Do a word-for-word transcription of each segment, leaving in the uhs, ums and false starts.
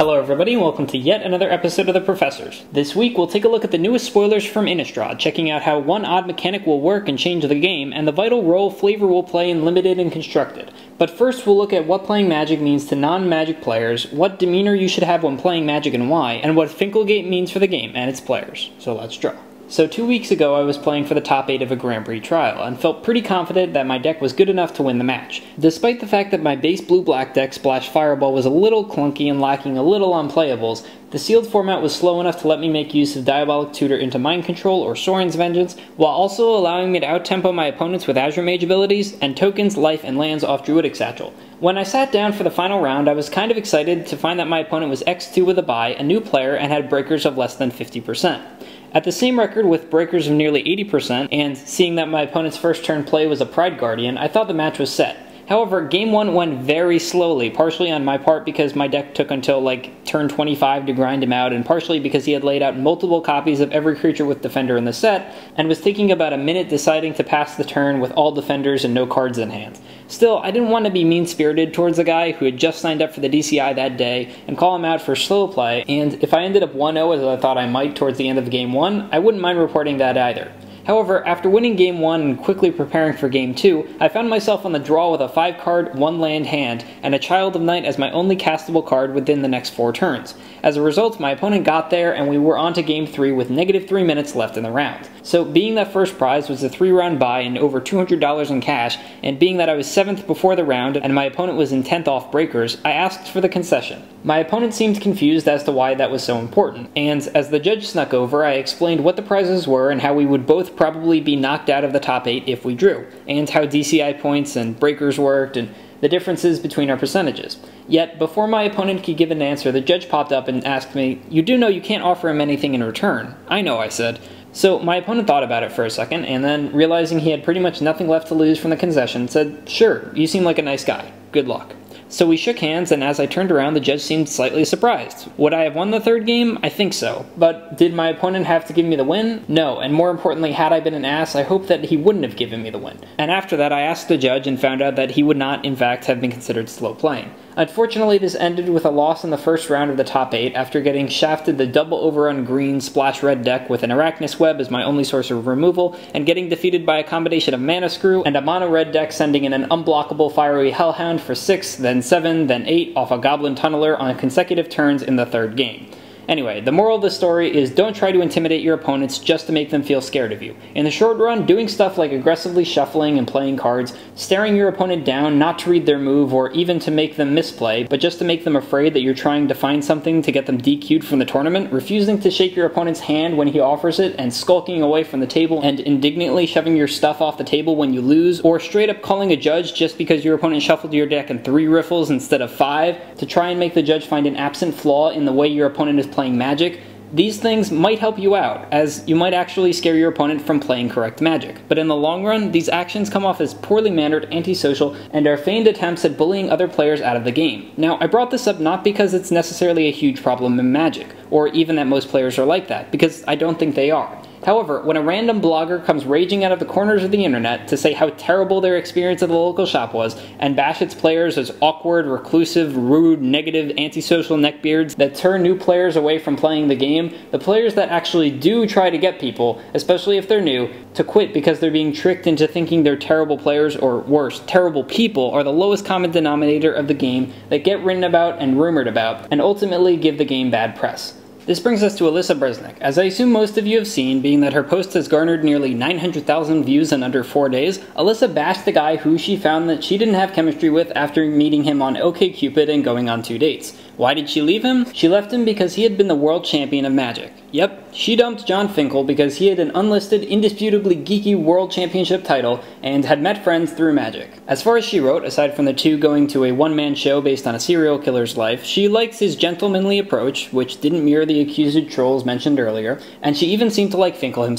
Hello everybody and welcome to yet another episode of The Professors. This week we'll take a look at the newest spoilers from Innistrad, checking out how one odd mechanic will work and change the game, and the vital role flavor will play in Limited and Constructed. But first we'll look at what playing Magic means to non-Magic players, what demeanor you should have when playing Magic and why, and what Finkelgate means for the game and its players. So let's draw. So two weeks ago I was playing for the top eight of a Grand Prix trial, and felt pretty confident that my deck was good enough to win the match. Despite the fact that my base blue-black deck Splash Fireball was a little clunky and lacking a little on playables, the sealed format was slow enough to let me make use of Diabolic Tutor into Mind Control or Sorin's Vengeance, while also allowing me to out-tempo my opponents with Azure Mage abilities, and tokens, life, and lands off Druidic Satchel. When I sat down for the final round, I was kind of excited to find that my opponent was X two with a bye, a new player, and had breakers of less than fifty percent. At the same record with breakers of nearly eighty percent, and seeing that my opponent's first turn play was a Pride Guardian, I thought the match was set. However, game one went very slowly, partially on my part because my deck took until like turn twenty-five to grind him out, and partially because he had laid out multiple copies of every creature with Defender in the set, and was taking about a minute deciding to pass the turn with all Defenders and no cards in hand. Still, I didn't want to be mean-spirited towards a guy who had just signed up for the D C I that day and call him out for slow play, and if I ended up one oh as I thought I might towards the end of game one, I wouldn't mind reporting that either. However, after winning game one and quickly preparing for game two, I found myself on the draw with a five card, one land hand, and a Child of Night as my only castable card within the next four turns. As a result, my opponent got there and we were on to game three with negative three minutes left in the round. So being that first prize was a three round buy and over two hundred dollars in cash, and being that I was seventh before the round and my opponent was in tenth off breakers, I asked for the concession. My opponent seemed confused as to why that was so important, and as the judge snuck over, I explained what the prizes were and how we would both probably be knocked out of the top eight if we drew, and how D C I points and breakers worked, and the differences between our percentages. Yet, before my opponent could give an answer, the judge popped up and asked me, "You do know you can't offer him anything in return." "I know," I said. So my opponent thought about it for a second, and then, realizing he had pretty much nothing left to lose from the concession, said, "Sure, you seem like a nice guy. Good luck." So we shook hands, and as I turned around, the judge seemed slightly surprised. Would I have won the third game? I think so. But did my opponent have to give me the win? No, and more importantly, had I been an ass, I hoped that he wouldn't have given me the win. And after that, I asked the judge and found out that he would not, in fact, have been considered slow playing. Unfortunately, this ended with a loss in the first round of the top eight after getting shafted the double overrun green splash red deck with an Arachnus Web as my only source of removal, and getting defeated by a combination of Mana Screw and a mono red deck sending in an unblockable Fiery Hellhound for six, then seven, then eight off a Goblin Tunneler on consecutive turns in the third game. Anyway, the moral of the story is don't try to intimidate your opponents just to make them feel scared of you. In the short run, doing stuff like aggressively shuffling and playing cards, staring your opponent down not to read their move or even to make them misplay, but just to make them afraid that you're trying to find something to get them D Q'd from the tournament, refusing to shake your opponent's hand when he offers it, and skulking away from the table and indignantly shoving your stuff off the table when you lose, or straight up calling a judge just because your opponent shuffled your deck in three riffles instead of five, to try and make the judge find an absent flaw in the way your opponent is playing Magic. These things might help you out, as you might actually scare your opponent from playing correct Magic. But in the long run, these actions come off as poorly mannered, antisocial, and are feigned attempts at bullying other players out of the game. Now, I brought this up not because it's necessarily a huge problem in Magic, or even that most players are like that, because I don't think they are. However, when a random blogger comes raging out of the corners of the internet to say how terrible their experience at the local shop was, and bash its players as awkward, reclusive, rude, negative, antisocial neckbeards that turn new players away from playing the game, the players that actually do try to get people, especially if they're new, to quit because they're being tricked into thinking they're terrible players, or worse, terrible people, are the lowest common denominator of the game that get written about and rumored about, and ultimately give the game bad press. This brings us to Alyssa Bresnik. As I assume most of you have seen, being that her post has garnered nearly nine hundred thousand views in under four days, Alyssa bashed the guy who she found that she didn't have chemistry with after meeting him on OkCupid and going on two dates. Why did she leave him? She left him because he had been the world champion of Magic. Yep, she dumped John Finkel because he had an unlisted, indisputably geeky world championship title and had met friends through Magic. As far as she wrote, aside from the two going to a one-man show based on a serial killer's life, she likes his gentlemanly approach, which didn't mirror the accused trolls mentioned earlier, and she even seemed to like Finkel himself.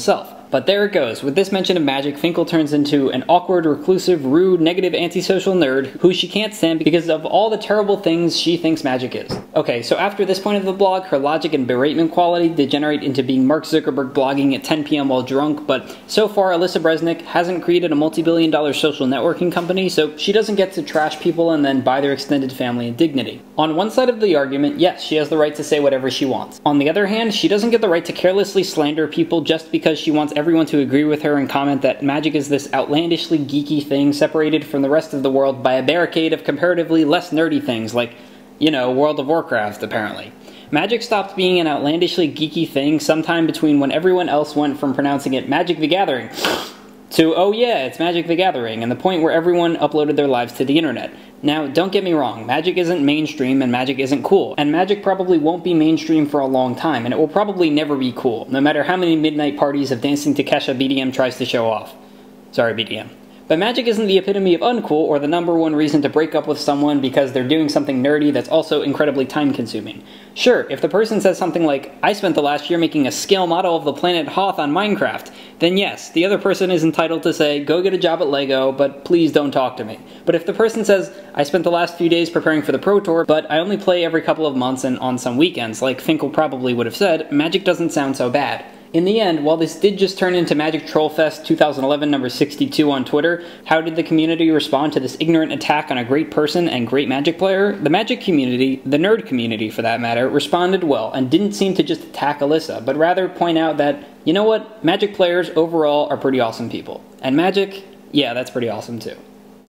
But there it goes. With this mention of magic, Finkel turns into an awkward, reclusive, rude, negative, antisocial nerd who she can't stand because of all the terrible things she thinks magic is. Okay, so after this point of the blog, her logic and beratement quality degenerate into being Mark Zuckerberg blogging at ten p m while drunk, but so far Alyssa Bresnik hasn't created a multi-billion dollar social networking company, so she doesn't get to trash people and then buy their extended family and dignity. On one side of the argument, yes, she has the right to say whatever she wants. On the other hand, she doesn't get the right to carelessly slander people just because she wants everyone to agree with her and comment that magic is this outlandishly geeky thing separated from the rest of the world by a barricade of comparatively less nerdy things like, you know, World of Warcraft, apparently. Magic stopped being an outlandishly geeky thing sometime between when everyone else went from pronouncing it Magic the Gathering to, oh yeah, it's Magic the Gathering, and the point where everyone uploaded their lives to the internet. Now, don't get me wrong, magic isn't mainstream and magic isn't cool, and magic probably won't be mainstream for a long time, and it will probably never be cool, no matter how many midnight parties of Dancing to Kesha B D M tries to show off. Sorry, B D M. But magic isn't the epitome of uncool or the number one reason to break up with someone because they're doing something nerdy that's also incredibly time-consuming. Sure, if the person says something like, I spent the last year making a scale model of the planet Hoth on Minecraft, then yes, the other person is entitled to say, go get a job at LEGO, but please don't talk to me. But if the person says, I spent the last few days preparing for the Pro Tour, but I only play every couple of months and on some weekends, like Finkel probably would have said, magic doesn't sound so bad. In the end, while this did just turn into Magic Trollfest twenty eleven number sixty-two on Twitter, how did the community respond to this ignorant attack on a great person and great Magic player? The Magic community, the nerd community for that matter, responded well and didn't seem to just attack Alyssa, but rather point out that, you know what, Magic players overall are pretty awesome people. And Magic, yeah, that's pretty awesome too.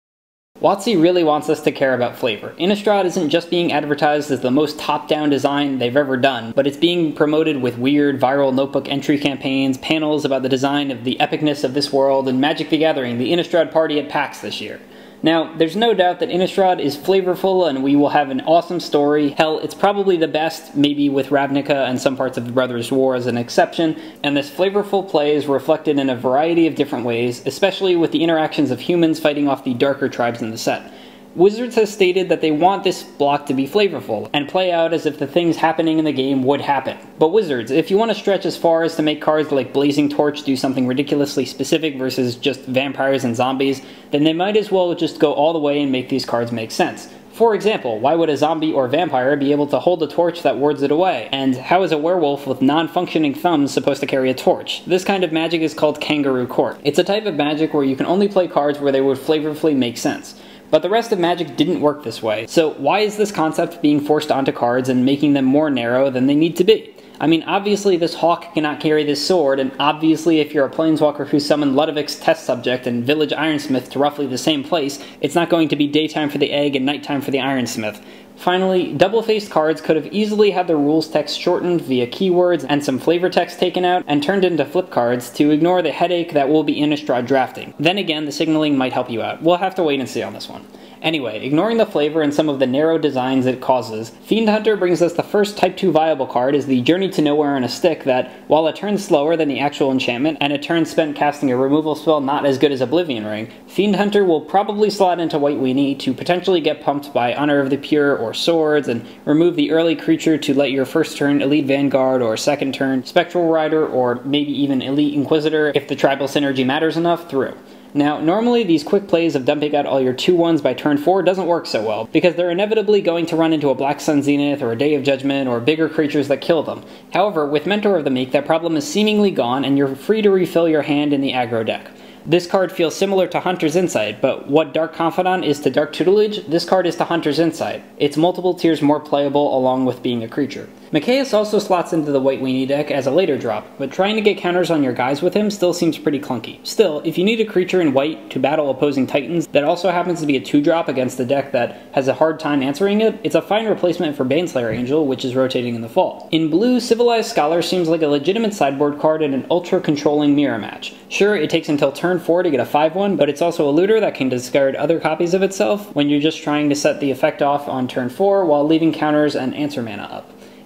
WotC really wants us to care about flavor. Innistrad isn't just being advertised as the most top-down design they've ever done, but it's being promoted with weird viral notebook entry campaigns, panels about the design of the epicness of this world, and Magic the Gathering, the Innistrad party at PAX this year. Now, there's no doubt that Innistrad is flavorful and we will have an awesome story. Hell, it's probably the best, maybe with Ravnica and some parts of the Brothers' War as an exception, and this flavorful play is reflected in a variety of different ways, especially with the interactions of humans fighting off the darker tribes in the set. Wizards has stated that they want this block to be flavorful, and play out as if the things happening in the game would happen. But Wizards, if you want to stretch as far as to make cards like Blazing Torch do something ridiculously specific versus just vampires and zombies, then they might as well just go all the way and make these cards make sense. For example, why would a zombie or vampire be able to hold a torch that wards it away? And how is a werewolf with non-functioning thumbs supposed to carry a torch? This kind of magic is called Kangaroo Court. It's a type of magic where you can only play cards where they would flavorfully make sense. But the rest of Magic didn't work this way, so why is this concept being forced onto cards and making them more narrow than they need to be? I mean, obviously this hawk cannot carry this sword, and obviously if you're a planeswalker who summoned Ludovic's test subject and Village Ironsmith to roughly the same place, it's not going to be daytime for the egg and nighttime for the Ironsmith. Finally, double-faced cards could have easily had the rules text shortened via keywords and some flavor text taken out and turned into flip cards to ignore the headache that will be Innistrad drafting. Then again, the signaling might help you out. We'll have to wait and see on this one. Anyway, ignoring the flavor and some of the narrow designs it causes, Fiend Hunter brings us the first Type two viable card as the Journey to Nowhere on a stick that, while a turn slower than the actual enchantment, and a turn spent casting a removal spell not as good as Oblivion Ring, Fiend Hunter will probably slot into White Weenie to potentially get pumped by Honor of the Pure or Swords, and remove the early creature to let your first turn Elite Vanguard or second turn Spectral Rider or maybe even Elite Inquisitor, if the tribal synergy matters enough, through. Now, normally these quick plays of dumping out all your two ones by turn four doesn't work so well, because they're inevitably going to run into a Black Sun Zenith or a Day of Judgment or bigger creatures that kill them. However, with Mentor of the Meek, that problem is seemingly gone and you're free to refill your hand in the aggro deck. This card feels similar to Hunter's Insight, but what Dark Confidant is to Dark Tutelage, this card is to Hunter's Insight. It's multiple tiers more playable along with being a creature. Mikaeus also slots into the White Weenie deck as a later drop, but trying to get counters on your guys with him still seems pretty clunky. Still, if you need a creature in white to battle opposing titans that also happens to be a two drop against a deck that has a hard time answering it, it's a fine replacement for Baneslayer Angel, which is rotating in the fall. In blue, Civilized Scholar seems like a legitimate sideboard card in an ultra-controlling mirror match. Sure, it takes until turn four to get a five one, but it's also a looter that can discard other copies of itself when you're just trying to set the effect off on turn four while leaving counters and answer mana up.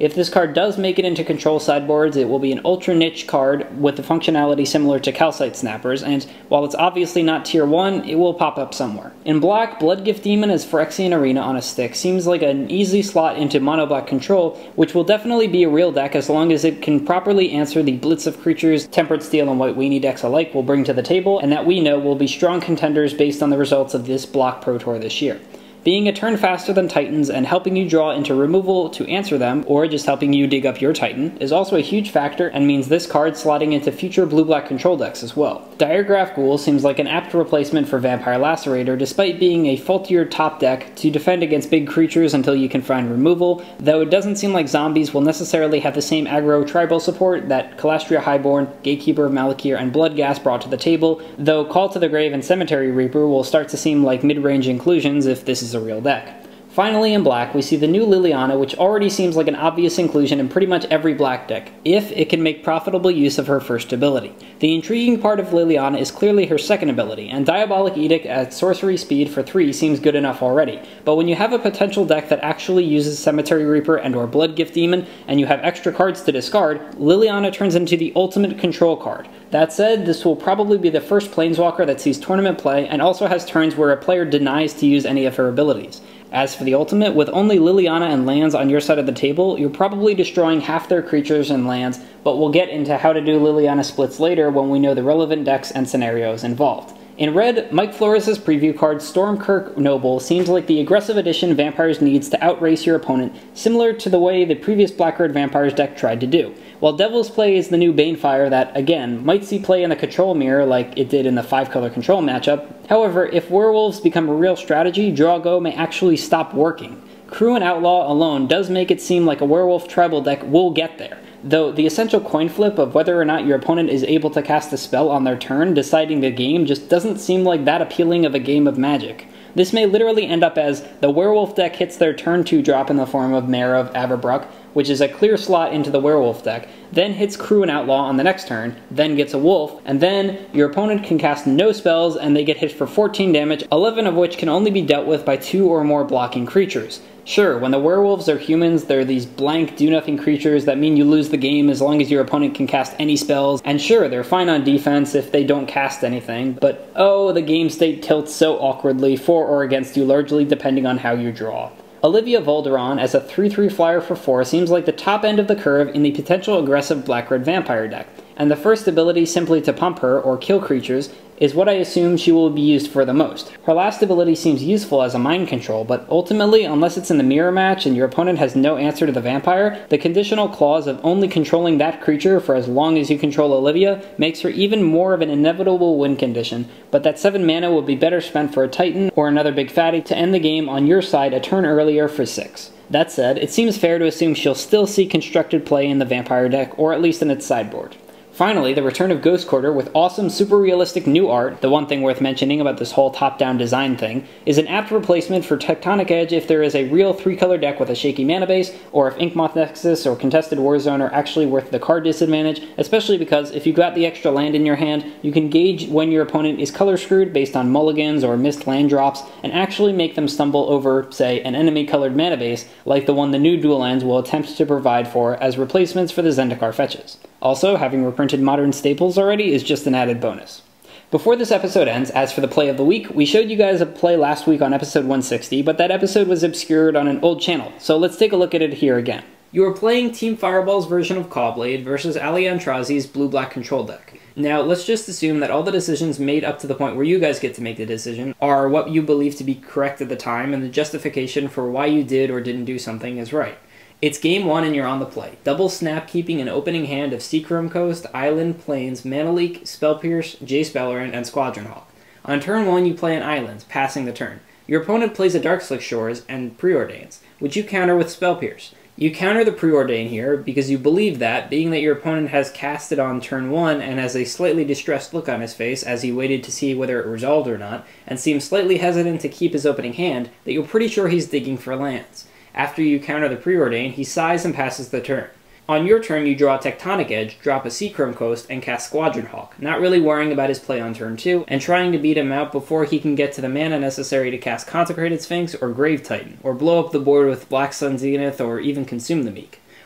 If this card does make it into control sideboards, it will be an ultra niche card with the functionality similar to Calcite Snappers, and while it's obviously not tier one, it will pop up somewhere. In black, Bloodgift Demon as Phyrexian Arena on a stick seems like an easy slot into mono black control, which will definitely be a real deck as long as it can properly answer the blitz of creatures Tempered Steel and White Weenie decks alike will bring to the table, and that we know will be strong contenders based on the results of this block Pro Tour this year. Being a turn faster than Titans and helping you draw into removal to answer them, or just helping you dig up your Titan, is also a huge factor and means this card slotting into future blue-black control decks as well. Diregraph Ghoul seems like an apt replacement for Vampire Lacerator despite being a faultier top deck to defend against big creatures until you can find removal, though it doesn't seem like zombies will necessarily have the same aggro tribal support that Calastria Highborn, Gatekeeper of Malakir, and Bloodghast brought to the table, though Call to the Grave and Cemetery Reaper will start to seem like mid-range inclusions if this is a real deck. Finally, in black, we see the new Liliana, which already seems like an obvious inclusion in pretty much every black deck, if it can make profitable use of her first ability. The intriguing part of Liliana is clearly her second ability, and Diabolic Edict at sorcery speed for three seems good enough already, but when you have a potential deck that actually uses Cemetery Reaper and or Bloodgift Demon, and you have extra cards to discard, Liliana turns into the ultimate control card. That said, this will probably be the first Planeswalker that sees tournament play, and also has turns where a player denies to use any of her abilities. As for the ultimate, with only Liliana and lands on your side of the table, you're probably destroying half their creatures and lands, but we'll get into how to do Liliana splits later when we know the relevant decks and scenarios involved. In red, Mike Flores' preview card Stormkirk Noble seems like the aggressive addition Vampires needs to outrace your opponent, similar to the way the previous Black-Red Vampires deck tried to do. While Devil's Play is the new Banefire that, again, might see play in the control mirror like it did in the five color control matchup, however, if Werewolves become a real strategy, Draw Go may actually stop working. Crew and Outlaw alone does make it seem like a Werewolf tribal deck will get there, though the essential coin flip of whether or not your opponent is able to cast a spell on their turn deciding the game just doesn't seem like that appealing of a game of Magic. This may literally end up as the Werewolf deck hits their turn two drop in the form of Mare of Averbruck, which is a clear slot into the Werewolf deck, then hits Crew and Outlaw on the next turn, then gets a Wolf, and then your opponent can cast no spells and they get hit for fourteen damage, eleven of which can only be dealt with by two or more blocking creatures. Sure, when the werewolves are humans, they're these blank, do-nothing creatures that mean you lose the game as long as your opponent can cast any spells, and sure, they're fine on defense if they don't cast anything, but oh, the game state tilts so awkwardly for or against you, largely depending on how you draw. Olivia Volderon as a three three flyer for four seems like the top end of the curve in the potential aggressive Black-Red Vampire deck, and the first ability simply to pump her or kill creatures is what I assume she will be used for the most. Her last ability seems useful as a mind control, but ultimately, unless it's in the mirror match and your opponent has no answer to the vampire, the conditional clause of only controlling that creature for as long as you control Olivia makes her even more of an inevitable win condition, but that seven mana will be better spent for a Titan or another big fatty to end the game on your side a turn earlier for six. That said, it seems fair to assume she'll still see constructed play in the vampire deck, or at least in its sideboard. Finally, the return of Ghost Quarter with awesome super realistic new art, the one thing worth mentioning about this whole top-down design thing, is an apt replacement for Tectonic Edge if there is a real three-color deck with a shaky mana base, or if Inkmoth Nexus or Contested Warzone are actually worth the card disadvantage, especially because if you got the extra land in your hand, you can gauge when your opponent is color screwed based on mulligans or missed land drops, and actually make them stumble over, say, an enemy-colored mana base, like the one the new dual lands will attempt to provide for as replacements for the Zendikar fetches. Also, having reprinted modern staples already is just an added bonus. Before this episode ends, as for the play of the week, we showed you guys a play last week on episode one sixty, but that episode was obscured on an old channel, so let's take a look at it here again. You are playing Team Fireball's version of Cawblade versus Ali Antrazi's blue-black control deck. Now, let's just assume that all the decisions made up to the point where you guys get to make the decision are what you believe to be correct at the time, and the justification for why you did or didn't do something is right. It's game one and you're on the play. Double snap keeping an opening hand of Seachrome Coast, Island, Plains, Mana Leak, Spell Pierce, Jace Beleren, and Squadron Hawk. On turn one you play an Island, passing the turn. Your opponent plays a Darkslick Shores and Preordains, which you counter with Spell Pierce. You counter the Preordain here because you believe that, being that your opponent has cast it on turn one and has a slightly distressed look on his face as he waited to see whether it resolved or not, and seems slightly hesitant to keep his opening hand, that you're pretty sure he's digging for lands. After you counter the Preordain, he sighs and passes the turn. On your turn, you draw Tectonic Edge, drop a Seachrome Coast, and cast Squadron Hawk, not really worrying about his play on turn two, and trying to beat him out before he can get to the mana necessary to cast Consecrated Sphinx or Grave Titan, or blow up the board with Black Sun Zenith or even consume the Meek.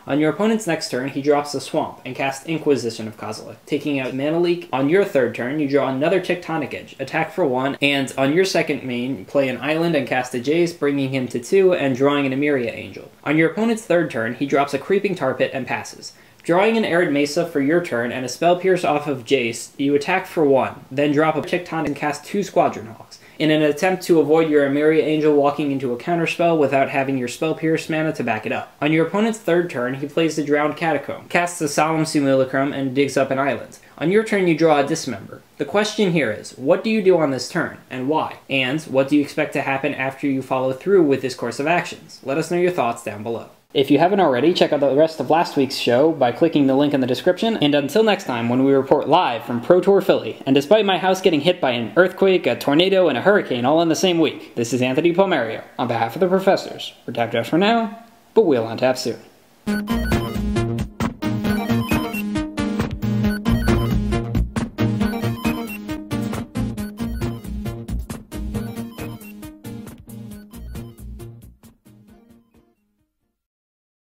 On your opponent's next turn, he drops a Swamp and casts Inquisition of Kozilek, taking out Mana Leak. On your third turn, you draw another Tectonic Edge, attack for one, and on your second main, play an Island and cast a Jace, bringing him to two and drawing an Emeria Angel. On your opponent's third turn, he drops a Creeping Tar Pit and passes. Drawing an Arid Mesa for your turn and a Spell Pierce off of Jace, you attack for one, then drop a Tectonic and cast two Squadron Hawks, in an attempt to avoid your Emeria Angel walking into a counterspell without having your Spell Pierce mana to back it up. On your opponent's third turn, he plays the Drowned Catacomb, casts a Solemn Simulacrum, and digs up an island. On your turn, you draw a Dismember. The question here is, what do you do on this turn, and why? And what do you expect to happen after you follow through with this course of actions? Let us know your thoughts down below. If you haven't already, check out the rest of last week's show by clicking the link in the description, and until next time when we report live from Pro Tour Philly, and despite my house getting hit by an earthquake, a tornado, and a hurricane all in the same week, this is Anthony Palmerio, on behalf of the professors. We're tapped out for now, but we'll on tap soon.